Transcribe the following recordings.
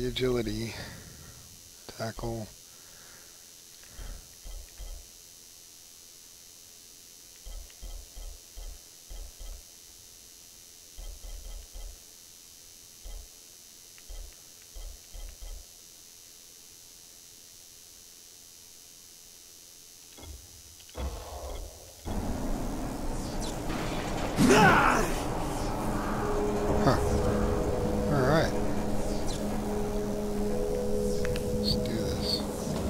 agility, tackle. Huh. Alright. Let's do this.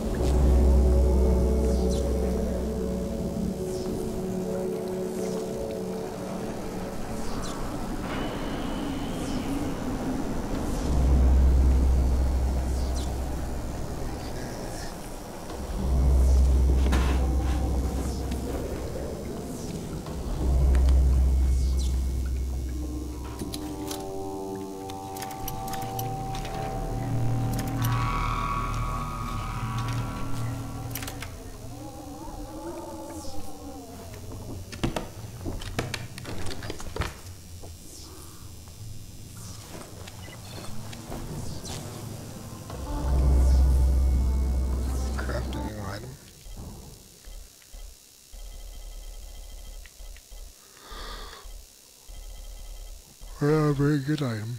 Craft a new item. Yeah, very good item.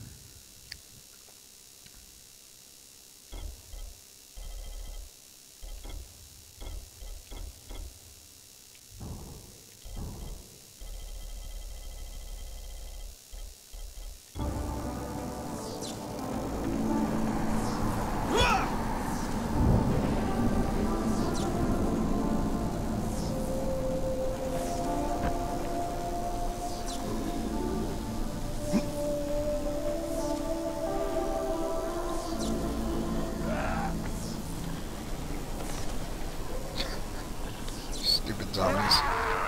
Stupid zombies.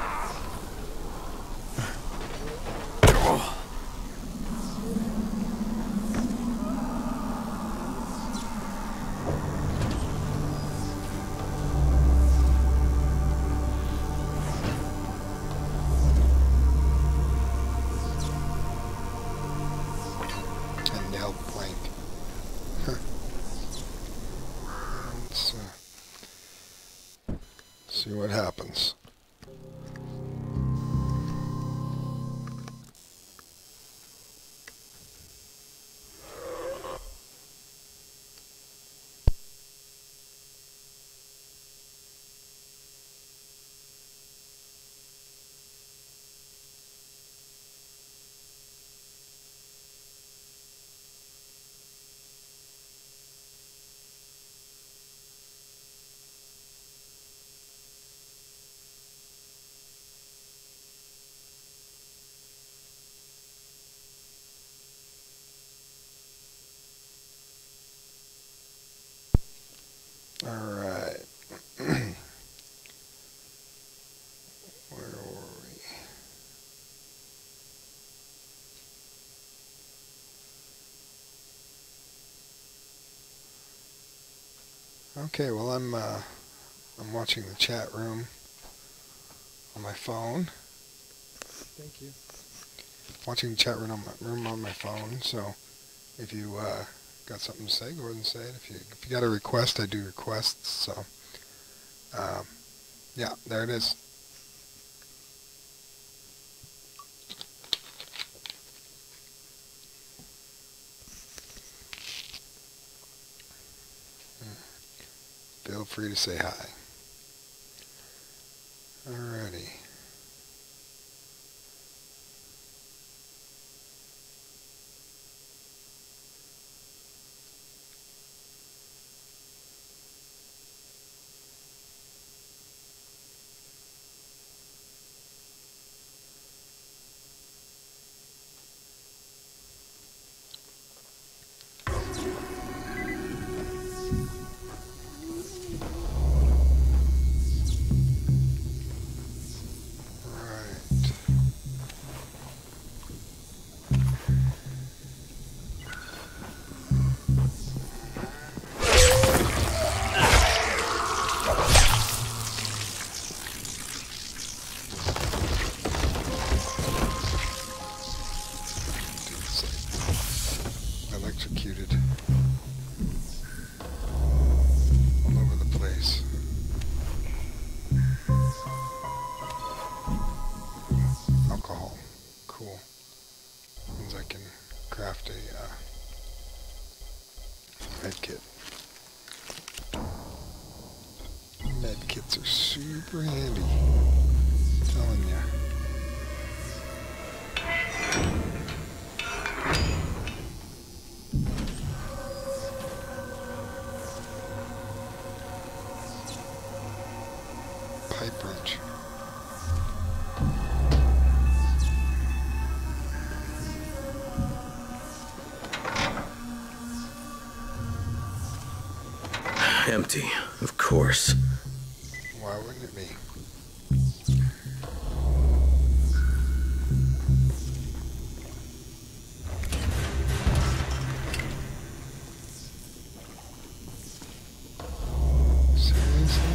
And nailed plank. Let's see what happens. Alright. Where were we? Okay, well I'm watching the chat room on my phone. Thank you. Watching the chat room on my phone, so if you got something to say, go ahead and say it. If you got a request, I do requests, so yeah, there it is. Feel free to say hi. Alrighty. Are super handy. I'm telling ya. Pipe wrench. Empty, of course. Why wouldn't it be? Seriously?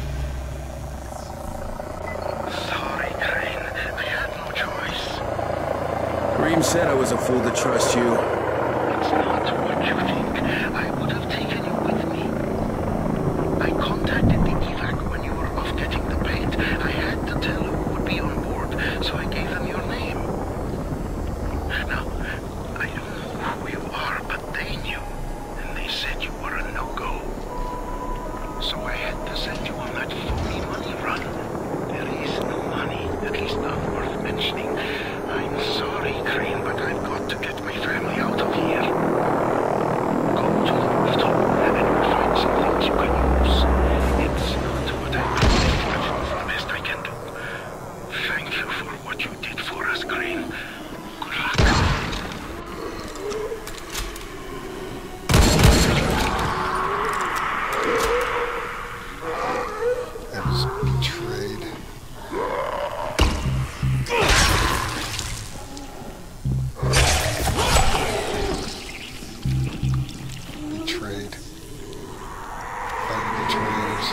Sorry, Crane. I had no choice. Reem said I was a fool to trust you. It's not what you think. I would have taken you with me. I contacted the evac when you were off getting the paint. I had to tell who would be on board, so I gave them your name. Now, I don't know who you are, but they knew, and they said you were a no-go. So I had to send you on that phony money run. There is no money, at least not worth mentioning. I'm sorry, Crane, but I've got to get my family out of here. Go to the rooftop and you'll find some things you can use. It's not what I promised, but it's the best I can do. Thank you for what you did for us, Crane. Good luck. I was betrayed. Betrayed. By the betrayers.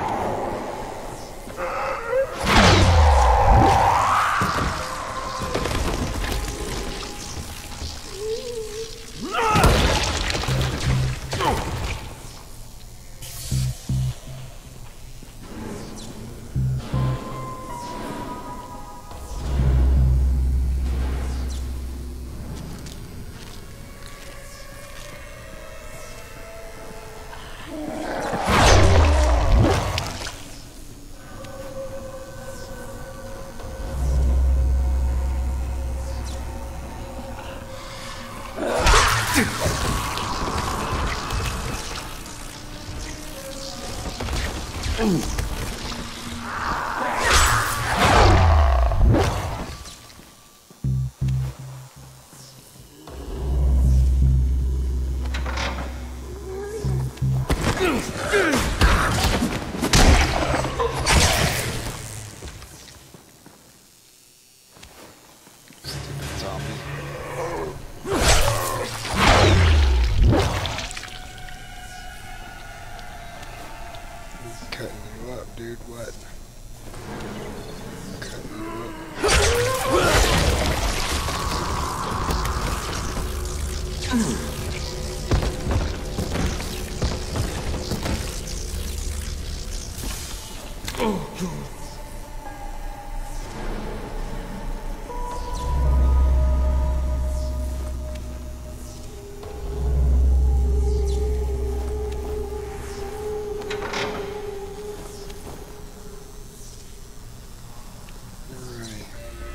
Stupid zombie. Cutting you up, dude. What? Cutting you up. Alright.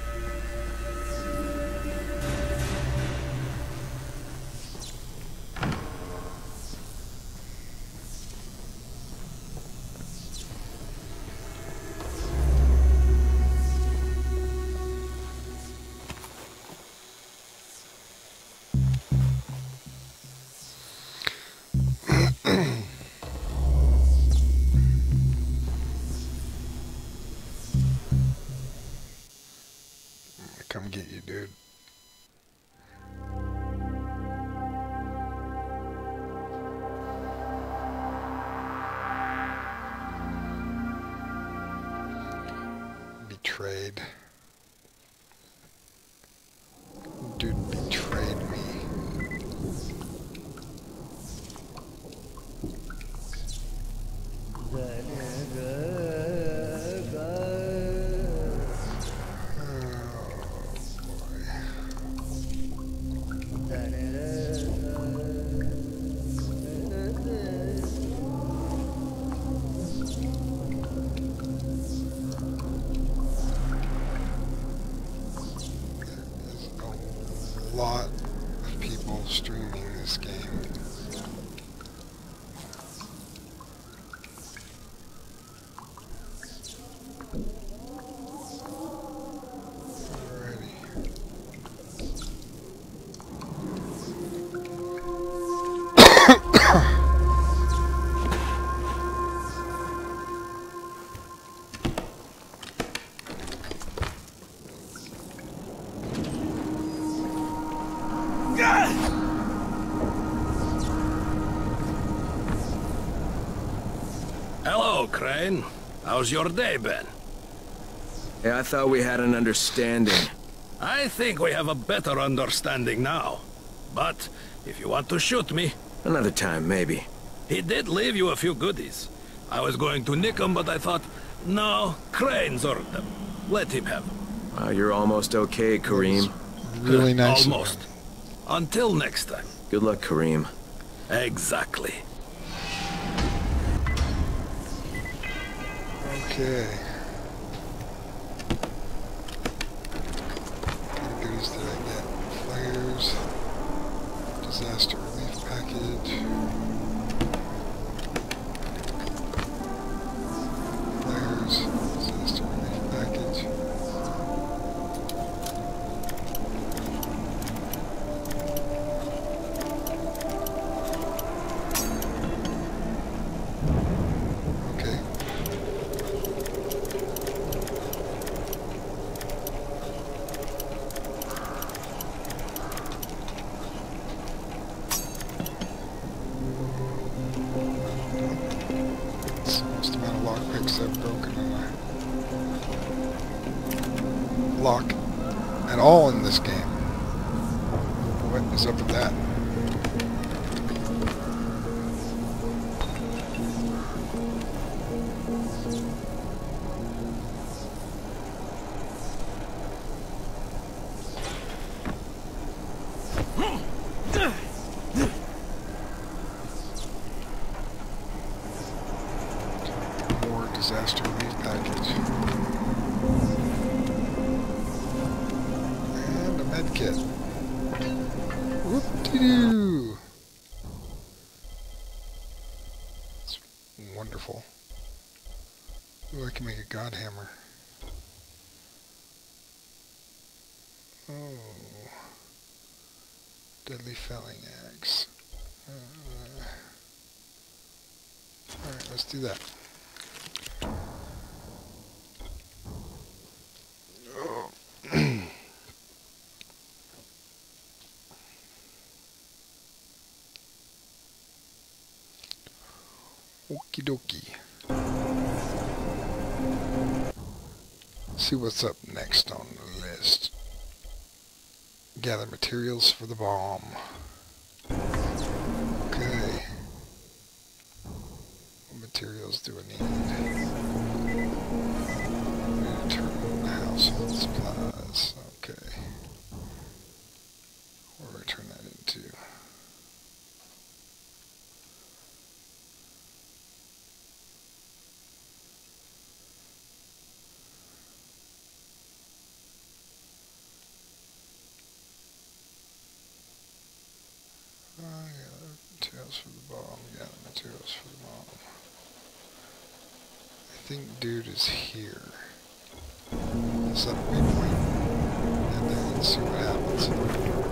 Come get you, dude. Betrayed. Dude betrayed me. streaming this game. Hello, Crane. How's your day been? Yeah, I thought we had an understanding. I think we have a better understanding now. But if you want to shoot me... Another time, maybe. He did leave you a few goodies. I was going to nick them, but I thought, no, Crane's earned them. Let him have them. Wow, you're almost okay, Kareem. Really nice. Almost. Until next time. Good luck, Kareem. Exactly. Okay. What goodies did I get? Flares. Disaster relief package. Flares. Disaster relief package. Okay. It's the most amount of lockpicks I've broken in a lock at all in this game. What is up with that? More disaster relief package. And a med kit. Whoop-de-doo! It's wonderful. Ooh, I can make a god hammer. Oh. Deadly felling axe. Alright, let's do that. Okie dokie. See what's up next on the list. Gather materials for the bomb. Okay. What materials do I need? Return household supplies. Okay. What do I turn that into? Materials for the bomb. Yeah, materials for the bomb. I think dude is here. Set a waypoint and then see what happens.